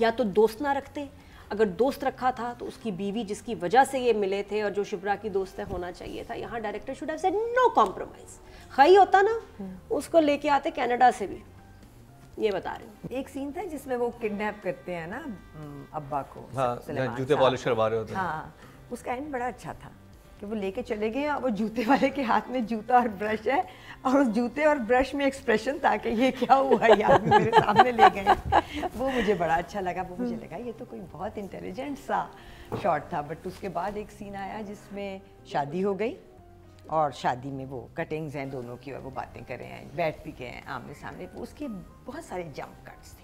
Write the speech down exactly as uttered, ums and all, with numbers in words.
या तो दोस्त ना रखते, अगर दोस्त रखा था तो उसकी बीवी जिसकी वजह से ये मिले थे और जो शिप्रा की दोस्त है होना चाहिए था। यहाँ director should have said no compromise. खई होता ना उसको लेके आते कनाडा से भी, ये बता रही हूँ। एक सीन था जिसमें वो किडनैप करते हैं ना अब्बा को, हाँ, जूते पॉलिश करवा रहे होते हैं। हाँ, उसका एंड बड़ा अच्छा था कि वो लेके चले गए और वो जूते वाले के हाथ में जूता और ब्रश है और उस जूते और ब्रश में एक्सप्रेशन था कि ये क्या हुआ, ये आदमी मेरे सामने ले गए। वो मुझे बड़ा अच्छा लगा। वो मुझे लगा ये तो कोई बहुत इंटेलिजेंट सा शॉट था। बट उसके बाद एक सीन आया जिसमें शादी हो गई और शादी में वो कटिंग्स हैं दोनों की और वो बातें कर रहे हैं, बैठ भी गए हैं आमने सामने, उसके बहुत सारे जंप कट्स थे।